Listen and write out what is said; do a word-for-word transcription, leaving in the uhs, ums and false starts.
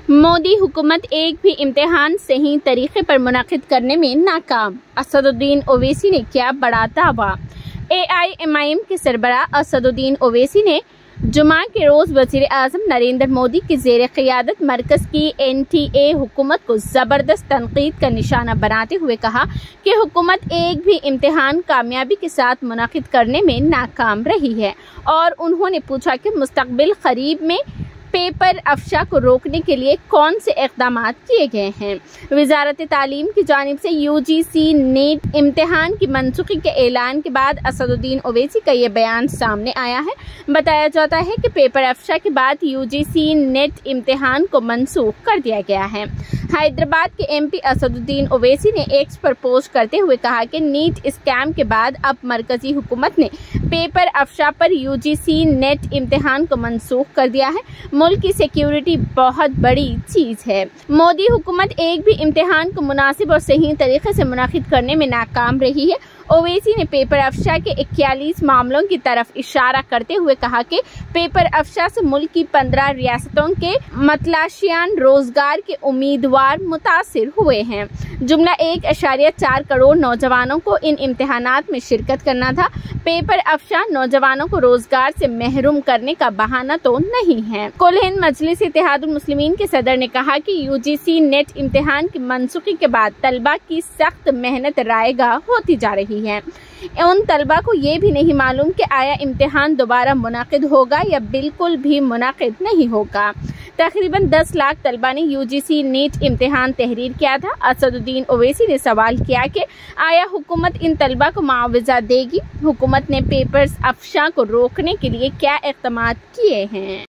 मोदी हुकूमत एक भी इम्तिहान सही तरीके पर मुनाकिद करने में नाकाम। असदुद्दीन ओवैसी ने किया बड़ा दावा। ए आई एम आई एम के सरबराह असदुद्दीन ओवैसी ने जुमा के रोज वजीर आजम नरेंद्र मोदी की जेर क़ियादत मरकज की एन टी ए हुकूमत को जबरदस्त तनकीद का निशाना बनाते हुए कहा कि हुकूमत एक भी इम्तिहान कामयाबी के साथ मुनाकिद करने में नाकाम रही है और उन्होंने पूछा कि मुस्तकबिल करीब में पेपर अफशा को रोकने के लिए कौन से इक़दाम किए गए हैं। वजारत तालीम की जानिब से यू जी सी नेट इम्तिहान की मनसूखी के ऐलान के बाद असदुद्दीन ओवैसी का ये बयान सामने आया है। बताया जाता है कि पेपर अफशा के बाद यू जी सी नेट इम्तिहान को मनसूख कर दिया गया है। हैदराबाद के एम पी असदुद्दीन ओवैसी ने एक्स पर पोस्ट करते हुए कहा कि नीट स्कैम के बाद अब मरकजी हुकूमत ने पेपर अफशा पर यू जी सी नेट इम्तिहान को मनसूख कर दिया है। मुल्क की सिक्योरिटी बहुत बड़ी चीज है। मोदी हुकूमत एक भी इम्तिहान को मुनासिब और सही तरीके से मुनाकिद करने में नाकाम रही है। ओवैसी ने पेपर अफशा के इक्यालीस मामलों की तरफ इशारा करते हुए कहा कि पेपर अफशा से मुल्क की पंद्रह रियासतों के मतलाशियान रोजगार के उम्मीदवार मुतासिर हुए हैं। जुमला एक अशारिया चार करोड़ नौजवानों को इन इम्तिहानात में शिरकत करना था। पेपर अफशा नौजवानों को रोजगार से महरूम करने का बहाना तो नहीं है। कुल हिंद मजलिस इत्तेहादुल मुस्लिमीन के सदर ने कहा कि यू जी सी नेट इम्तिहान की मनसूखी के बाद तलबा की सख्त मेहनत रायगा होती जा रही है। उन तलबा को ये भी नहीं मालूम कि आया इम्तिहान दोबारा मुनाकिद होगा या बिल्कुल भी मुनाकिद नहीं होगा। तकरीबन दस लाख तलबा ने यू जी सी नेट इम्तिहान तहरीर किया था। असदुद्दीन ओवैसी ने सवाल किया कि आया हुकूमत इन तलबा को मुआवजा देगी। हुकूमत ने पेपर्स अफशा को रोकने के लिए क्या इक़दाम किए हैं।